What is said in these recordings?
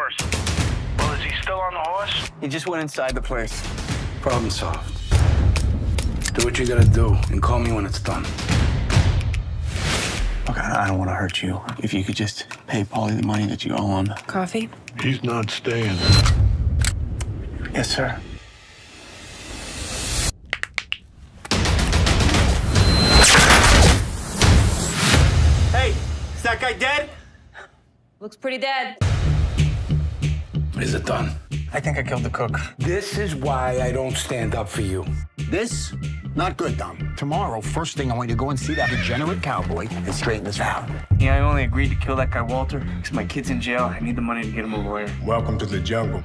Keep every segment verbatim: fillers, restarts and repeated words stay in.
hours. Well, is he still on the horse? He just went inside the place. Problem solved. Do what you gotta do and call me when it's done. Look, I don't want to hurt you. If you could just pay Paulie the money that you owe him. Coffee? He's not staying. Yes, sir. Hey, is that guy dead? Looks pretty dead. Is it done? I think I killed the cook. This is why I don't stand up for you. This, not good, Dom. Tomorrow, first thing, I want you to go and see that degenerate cowboy and straighten this out. Yeah, I only agreed to kill that guy Walter because my kid's in jail. I need the money to get him a lawyer. Welcome to the jungle.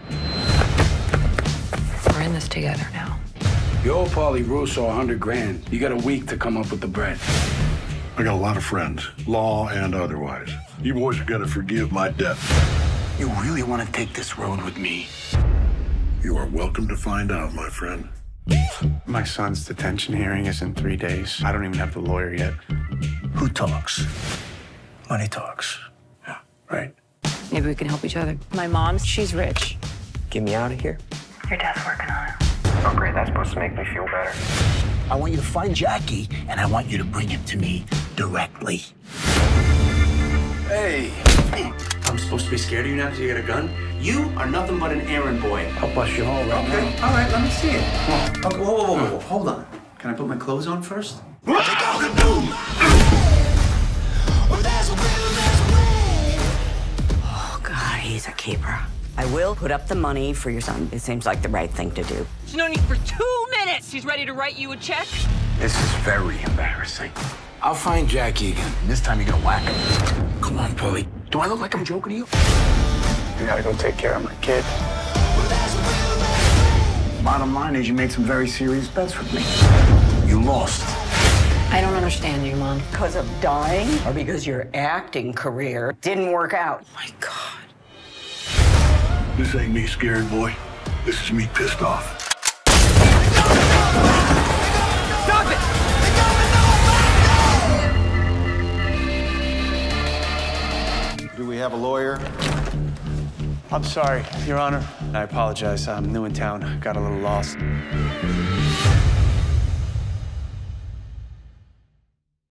We're in this together now. You owe Paulie Russo a hundred grand. You got a week to come up with the bread. I got a lot of friends, law and otherwise. You boys are gonna forgive my debt. You really want to take this road with me? You are welcome to find out, my friend. My son's detention hearing is in three days. I don't even have the lawyer yet. Who talks? Money talks. Yeah, right. Maybe we can help each other. My mom, she's rich. Get me out of here. Your dad's working on it. Oh, great. That's supposed to make me feel better. I want you to find Jackie, and I want you to bring him to me directly. Hey. I'm supposed to be scared of you now because you got a gun? You are nothing but an errand boy. I'll bust you hole right Okay, now. all right, let me see it. Okay, whoa, whoa, whoa, whoa, whoa, hold on. Can I put my clothes on first? Oh, God, he's a keeper. I will put up the money for your son. It seems like the right thing to do. There's no need for two minutes. He's ready to write you a check. This is very embarrassing. I'll find Jackie again. This time you're gonna whack him. Come on, Paulie. Do I look like I'm joking to you? You gotta go take care of my kid. Bottom line is you made some very serious bets with me. You lost. I don't understand you, Mom. Because of dying or because your acting career didn't work out? Oh, my God. This ain't me scared, boy. This is me pissed off. Stop it! Do we have a lawyer? I'm sorry, Your Honor. I apologize. I'm new in town. Got a little lost.